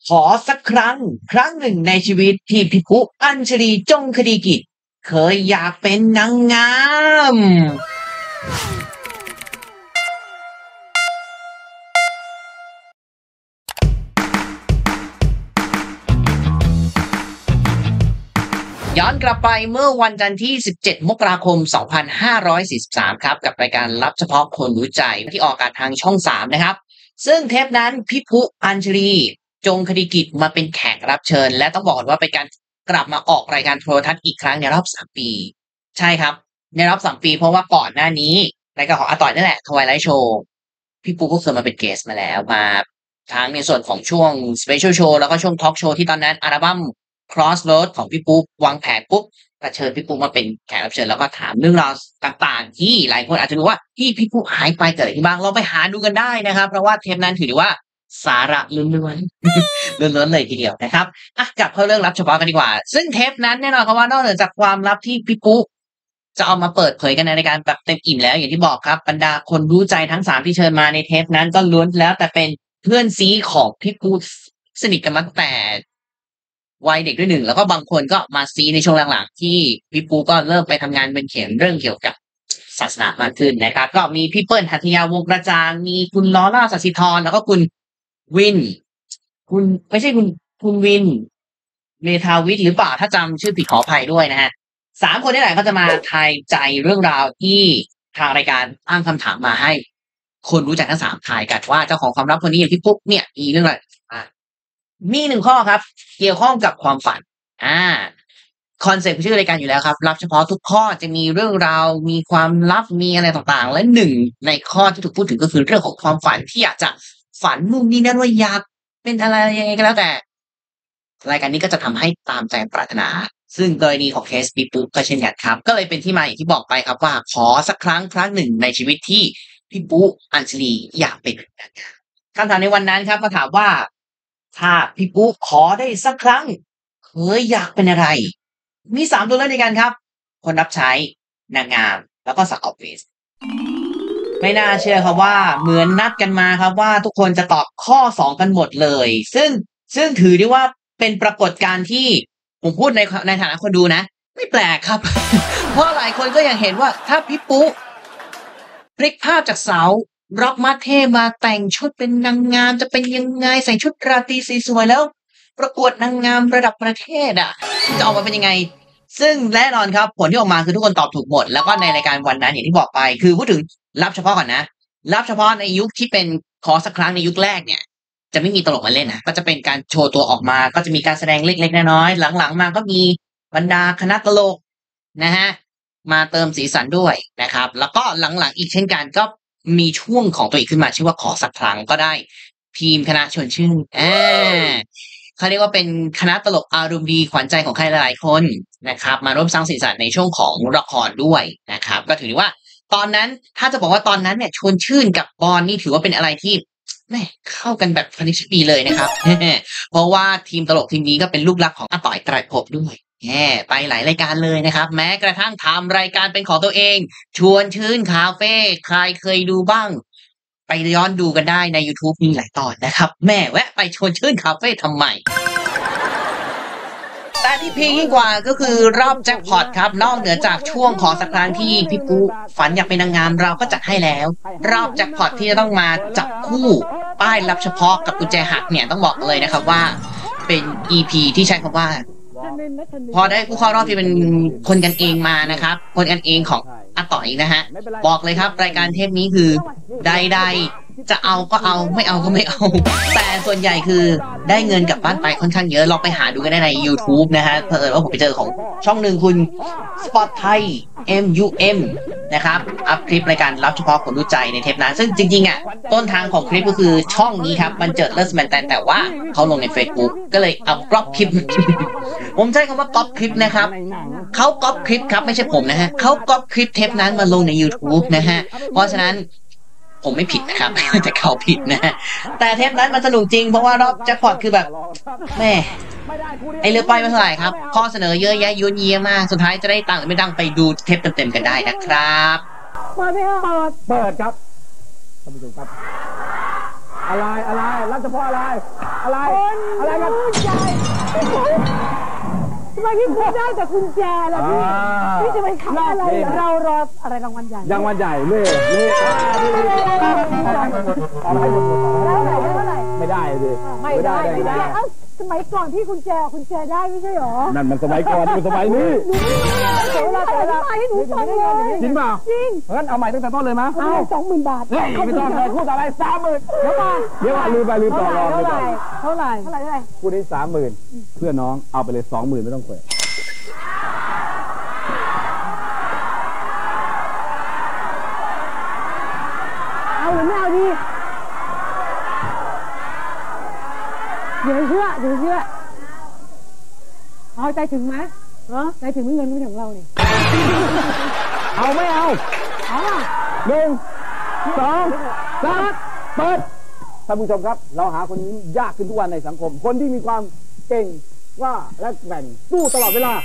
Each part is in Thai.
ขอสักครั้งหนึ่งในชีวิตที่พี่ปุ๊อัญชลีจงคดีกิจเคยอยากเป็นนางงามย้อนกลับไปเมื่อวันจันทร์ที่17มกราคม2543ครับกับรายการลับเฉพาะคนรู้ใจที่ออกอากาศทางช่อง3นะครับซึ่งเทปนั้นพี่ปุ๊อัญชลีจงคดีกิจมาเป็นแขกรับเชิญและต้องบอกก่อนว่าเป็นการกลับมาออกรายการโทรทัศน์อีกครั้งในรอบ3ปีใช่ครับในรอบ3ปีเพราะว่าก่อนหน้านี้รายการของอาต่อยนั่นแหละ Twilight Show พี่ปุ๊ก็เคยมาเป็นเกสต์มาแล้วมาทั้งในส่วนของช่วง Special Show แล้วก็ช่วง Talk Show ที่ตอนนั้นอัลบั้ม Crossroad ของพี่ปุ๊วางแผนปุ๊บก็เชิญพี่ปุ๊มาเป็นแขกรับเชิญแล้วก็ถามเรื่องราวต่างๆที่หลายคนอาจจะรู้ว่าพี่ปุ๊หายไปเกิดอะไรขึ้นบ้างเราไปหาดูกันได้นะครับเพราะว่าเทปนั้นถือได้ว่าสาระล้วนๆล้วนๆเลยทีเดียวนะครับกลับเข้าเรื่องลับเฉพาะกันดีกว่าซึ่งเทปนั้นแน่นอนครับว่านอกเหนือจากความลับที่พี่ปุ๊จะเอามาเปิดเผยกันในรายการแบบเต็มอิ่มแล้วอย่างที่บอกครับบรรดาคนรู้ใจทั้ง3ที่เชิญมาในเทปนั้นก็ล้วนแล้วแต่เป็นเพื่อนซีของพี่ปุ๊สนิทกันมาตั้งแต่วัยเด็กด้วยหนึ่งแล้วก็บางคนก็มาซีในช่วงหลังๆที่พี่ปุ๊ก็เริ่มไปทำงานเป็นเขียนเรื่องเกี่ยวกับศาสนามากขึ้นนะครับก็มีพี่เปิ้ลหัตถยาวงศ์กระจ่างมีคุณลอร่าศศิธรแล้วก็คุณวินคุณไม่ใช่คุณวินเมธาวิทย์หรือเปล่าถ้าจำชื่อผิดขออภัยด้วยนะฮะ3คนนี่แหละก็จะมาทายใจเรื่องราวที่ทางรายการตั้งคำถามมาให้คนรู้จักทั้ง3ทายกันว่าเจ้าของความลับคนนี้อย่างพี่ปุ๊เนี่ยมีเรื่องอะไรมี1ข้อครับเกี่ยวข้องกับความฝันคอนเซ็ปต์ชื่อรายการอยู่แล้วครับลับเฉพาะทุกข้อจะมีเรื่องราวมีความลับมีอะไรต่างๆและ1ในข้อที่ถูกพูดถึงก็คือเรื่องของความฝันที่อยากจะฝันนู่นนี่นั่นว่าอยากเป็นอะไรยังไงก็แล้วแต่รายการนี้ก็จะทำให้ตามใจปรารถนาซึ่งกรณีของเคสพี่ปุ๊ก็เช่นกันครับก็เลยเป็นที่มาอย่างที่บอกไปครับว่าขอสักครั้งหนึ่งในชีวิตที่พี่ปุ๊อัญชลีอยากเป็นคำถามในวันนั้นครับก็ถามว่าถ้าพี่ปุ๊ขอได้สักครั้งเคยอยากเป็นอะไรมี3ตัวเลือกในกันครับคนรับใช้นางงามแล้วก็สาวออฟฟิศไม่น่าเชื่อครับว่าเหมือนนัดกันมาครับว่าทุกคนจะตอบข้อ2กันหมดเลยซึ่งถือได้ว่าเป็นปรากฏการณ์ที่ผมพูดในฐานะคนดูนะไม่แปลกครับ เพราะหลายคนก็ยังเห็นว่าถ้าพี่ปุ๊พลิกภาพจากสาวร็อกมาเท่มาแต่งชุดเป็นนางงามจะเป็นยังไงใส่ชุดราตรีสวยๆแล้วประกวดนางงามระดับประเทศจะออกมาเป็นยังไงซึ่งแน่นอนครับผลที่ออกมาคือทุกคนตอบถูกหมดแล้วก็ในรายการวันนั้นอย่างที่บอกไปคือพูดถึงรับเฉพาะก่อนนะรับเฉพาะในยุคที่เป็นขอสักครั้งในยุคแรกเนี่ยจะไม่มีตลกมาเล่นนะก็จะเป็นการโชว์ตัวออกมาก็จะมีการแสดงเล็กๆน้อยๆหลังๆมาก็มีบรรดาคณะตลกนะฮะมาเติมสีสันด้วยนะครับแล้วก็หลังๆอีกเช่นกันก็มีช่วงของตัวเองขึ้นมาชื่อว่าขอสักครั้งก็ได้ทีมคณะชวนชื่นเขาเรียกว่าเป็นคณะตลกอารมณ์ดีขวัญใจของใครหลายๆคนนะครับมาร่วมสร้างสีสันในช่วงของละครด้วยนะครับก็ถือว่าตอนนั้นถ้าจะบอกว่าตอนนั้นเนี่ยชวนชื่นกับบอลนี่ถือว่าเป็นอะไรที่แม่เข้ากันแบบพอดีเลยนะครับ เพราะว่าทีมตลกทีมนี้ก็เป็นลูกรักของอาต่อยไตรภพด้วยไปหลายรายการเลยนะครับแม้กระทั่งทำรายการเป็นของตัวเองชวนชื่นคาเฟ่ใครเคยดูบ้างไปย้อนดูกันได้ใน YouTube มีหลายตอนนะครับแม่แวะไปชวนชื่นคาเฟ่ทำไมแต่ที่พีคยิ่งกว่าก็คือรอบแจ็คพอตครับนอกเหนือจากช่วงขอสักครั้งที่พี่ปุ๊ฝันอยากเป็นนางงามเราก็จัดให้แล้วรอบแจ็คพอตที่จะต้องมาจับคู่ป้ายรับเฉพาะกับกุญแจหักเนี่ยต้องบอกเลยนะครับว่าเป็น EP ที่ใช้คำว่าพอได้ผู้เข้ารอบที่เป็นคนกันเองมานะครับคนกันเองของอาต่อยนะฮะบอกเลยครับรายการเทปนี้คือใดๆจะเอาก็เอาไม่เอาก็ไม่เอาแต่ส่วนใหญ่คือได้เงินกลับบ้านไปค่อนข้างเยอะลองไปหาดูกันได้ใน YouTube นะฮะเผอิญว่าผมไปเจอของช่องหนึ่งคุณ Spot Thai MUM นะครับอัพคลิปรายการรับเฉพาะคนรู้ใจในเทปนั้นซึ่งจริงๆต้นทางของคลิปก็คือช่องนี้ครับมันเจอเลิศแมนแต่ว่าเขาลงใน Facebook ก็เลยเอาก๊อปคลิป ผมใช้คำว่าก๊อปคลิปนะครับเขาก๊อปคลิปครับไม่ใช่ผมนะฮะเขาก๊อปคลิปเทปนั้นมาลงใน YouTube นะฮะเพราะฉะนั้นผมไม่ผิดนะครับ แต่เขาผิดนะฮะแต่เทปนั้นมันสนุกจริงเพราะว่ารอบแจ็คพอตคือแบบแม่ไอเรือไปไม่เท่าไหร่ครับข้อเสนอเยอะแยะยุ่นเยี่ยมากสุดท้ายจะได้ตังค์หรือไม่ตังค์ไปดูเทปเต็มๆกันได้นะครับเปิดครับท่านผู้ชมครับอะไรรับเฉพาะอะไรอะไรกันใหญ่ทำไมพี่พูดได้แต่กุญแจล่ะพี่จะไปขายอะไรเรารออะไรรางวัลใหญ่รางวัลใหญ่นี่เอาให้หมดแล้วไหนไม่ได้ดิไม่ได้เอ้าสมัยก่อนพี่กุญแจได้ไม่ใช่หรอนั่นมันสมัยก่อนมันสมัยนี้เดี๋ยวให้หนูฟังเลยจริงเปล่าจริงงั้นเอาใหม่ตั้งแต่ต้นเลยมั้ยเอา 20,000 บาทเฮ้ยไม่ต้องเลยพูดอะไร 30,000เดี๋ยวลืมต่อรองเท่าไหร่พูดนี้ 30,000เพื่อน้องเอาไปเลย 20,000ไม่ต้องเขวเอาหรือไม่เอาดีเดี๋ยวเชื่อเอาใจถึงไหมใจถึงเงินไม่ถึงเราเนี่ยเอาไม่เอา1 2 3เปิดท่านผู้ชมครับเราหาคนนี้ยากขึ้นทุกวันในสังคมคนที่มีความเก่งว่าและแกร่งสู้ตลอดเวลา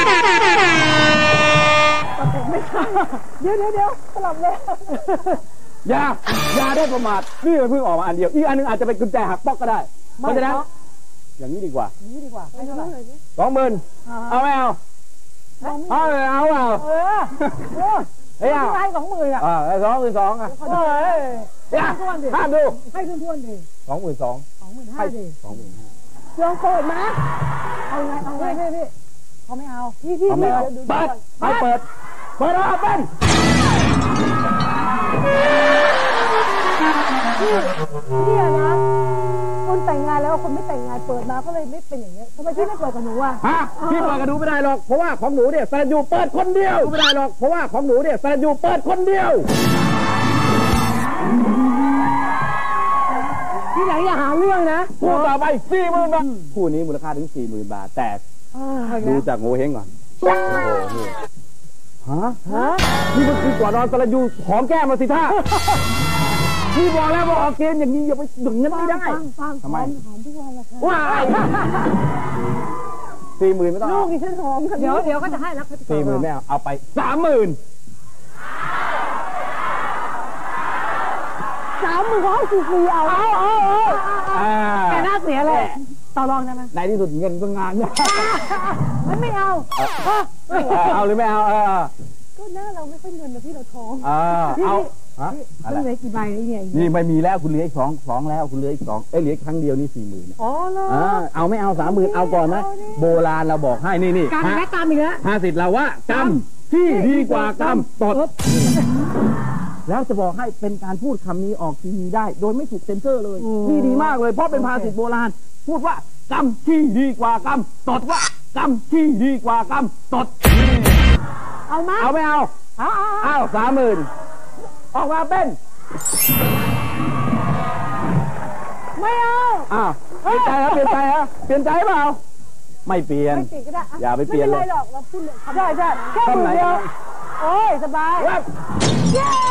ไม่ใช่เดี๋ยวสลับเลยอย่าได้ประมาทนี่มันเพิ่งออกมาอันเดียวอีกอันนึงอาจจะเป็นกุญแจหักป๊อกก็ได้เพราะฉะนั้นอย่างนี้ดีกว่าให้เท่าไหร่ 20,000เอาไม่เอาเฮ้ยให้20,000อ่ะ 22,000อ่ะห้ามดูให้ทวนๆดิ 22,000ให้ดิลองเปิดมาเอาไงพี่เขาไม่เอาพี่เปิดให้เปิดเอาเป็นเนี่ยนะคนแต่งงานแล้วคนไม่แต่งงานเปิดมาก็เลยไม่เป็นอย่างนี้ทำไมพี่ไม่เปิดกับหนูอ่ะพี่เปิดกับหนูไม่ได้หรอกเพราะว่าของหนูเนี่ยสรยูเปิดคนเดียวไม่ได้หรอกเพราะว่าของหนูเนี่ยสรยูเปิดคนเดียวที่ไหนอย่าหาเรื่องนะคู่ต่อไป 40,000 บาทคู่นี้มูลค่าถึง 40,000 บาทแต่ดูจากโงเฮงก่อนโอ้โหนี่นี่มันคือก่อนนอนสรยูหอมแก้มมาสิท่าพี่บอกแล้วว่าออกเกมอย่างนี้อย่าไปดึงเงินไม่ได้ทำไมหอมทุกวันละค่ะว้าย40,000ไม่ต้องลูกดิฉันหอมค่ะเดี๋ยวก็จะให้แล้ว 40,000ไม่เอาไป 30,000 เขาให้ฟรีเอาแต่น่าเสียเลยต่อรองได้ไหมในที่สุดเงินก็งานเนี่ยไม่เอาหรือไม่เอาก็หน้าเราไม่ค่อยเงินนะพี่เราท้องเอาเหลือกี่ใบเนี่ยนี่ไม่มีแล้วคุณเหลืออีก2แล้วคุณเหลืออีก2เหลือครั้งเดียวนี่ 40,000เอาไม่เอา 30,000เอาก่อนนะโบราณเราบอกให้นี่กรรมและกรรมอีกแล้ว 50เราว่ากรรมที่ดีกว่ากรรมตดแล้วจะบอกให้เป็นการพูดคำนี้ออกทีวีได้โดยไม่ถูกเซ็นเซอร์เลยนี่ดีมากเลยเพราะเป็นภาษิตโบราณพูดว่ากรรมที่ดีกว่ากรรมตดว่ากรรมที่ดีกว่ากรรมตดเอาไหมเอาไม่เอา30,000ออกมาเป็นไม่เอาเปลี่ยนใจเปลี่ยนใจเปล่าไม่เปลี่ยนก็ได้อย่าไปเปลี่ยนเลยไม่เป็นไรหรอกเราพูดเลยได้แค่มือเดียวโอ้ยสบาย